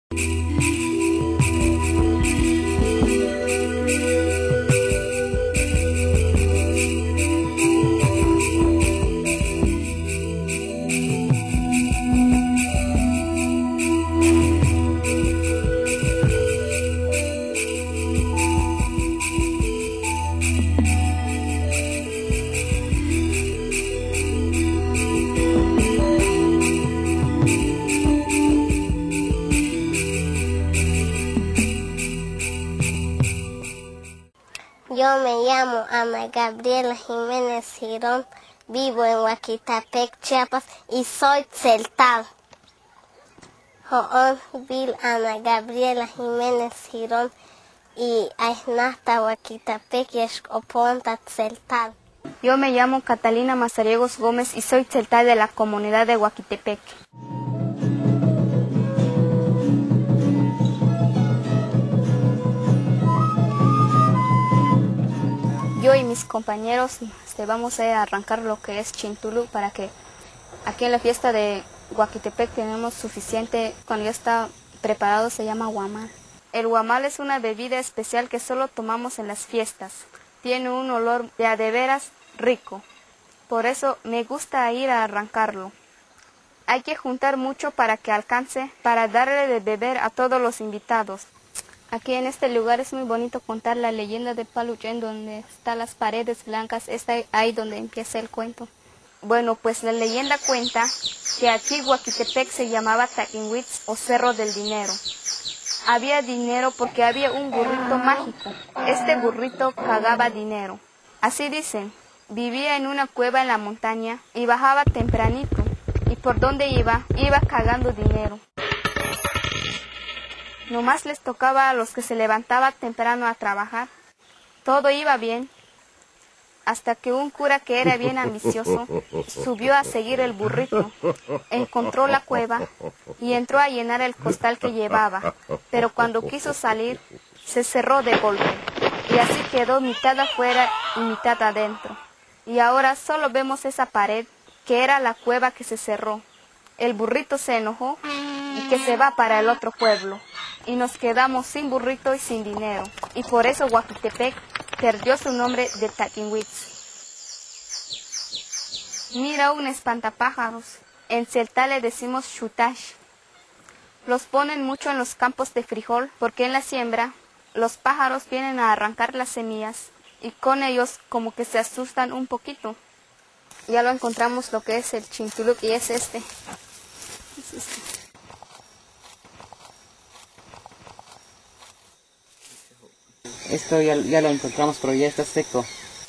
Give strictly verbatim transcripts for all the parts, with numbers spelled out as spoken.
Yo me llamo Ana Gabriela Jiménez Girón, vivo en Huaquitepec, Chiapas y soy tzeltal. Joon Vil Ana Gabriela Jiménez Girón y Aihnata Huaquitepec y Excoponta tzeltal. Yo me llamo Catalina Mazariegos Gómez y soy tzeltal de la comunidad de Huaquitepec. Yo y mis compañeros este, vamos a arrancar lo que es Chintulú para que aquí en la fiesta de Huaquitepec tenemos suficiente, cuando ya está preparado se llama huamal. El huamal es una bebida especial que solo tomamos en las fiestas. Tiene un olor de a de veras rico, por eso me gusta ir a arrancarlo. Hay que juntar mucho para que alcance, para darle de beber a todos los invitados. Aquí en este lugar es muy bonito contar la leyenda de Paluchen, donde están las paredes blancas, es ahí donde empieza el cuento. Bueno, pues la leyenda cuenta que aquí Huaquitepec se llamaba Taquinhuitz o Cerro del Dinero. Había dinero porque había un burrito mágico. Este burrito cagaba dinero. Así dicen, vivía en una cueva en la montaña y bajaba tempranito. Y por donde iba, iba cagando dinero. Nomás les tocaba a los que se levantaban temprano a trabajar. Todo iba bien, hasta que un cura que era bien ambicioso subió a seguir el burrito, encontró la cueva y entró a llenar el costal que llevaba, pero cuando quiso salir se cerró de golpe y así quedó mitad afuera y mitad adentro. Y ahora solo vemos esa pared que era la cueva que se cerró. El burrito se enojó y que se va para el otro pueblo. Y nos quedamos sin burrito y sin dinero. Y por eso Huaquitepec perdió su nombre de Taquinhuitz. Mira un espantapájaros. En tzeltal le decimos xutax. Los ponen mucho en los campos de frijol porque en la siembra los pájaros vienen a arrancar las semillas y con ellos como que se asustan un poquito. Ya lo encontramos lo que es el Chintulú y es este. Es este. Esto ya, ya lo encontramos, pero ya está seco.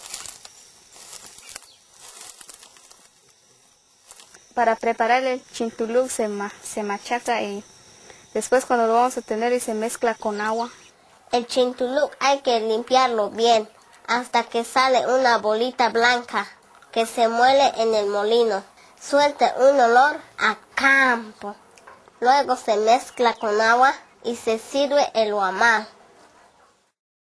Para preparar el Chintulú se, ma, se machaca y después cuando lo vamos a tener y se mezcla con agua. El Chintulú hay que limpiarlo bien hasta que sale una bolita blanca que se muele en el molino. Suelta un olor a campo. Luego se mezcla con agua y se sirve el huamal.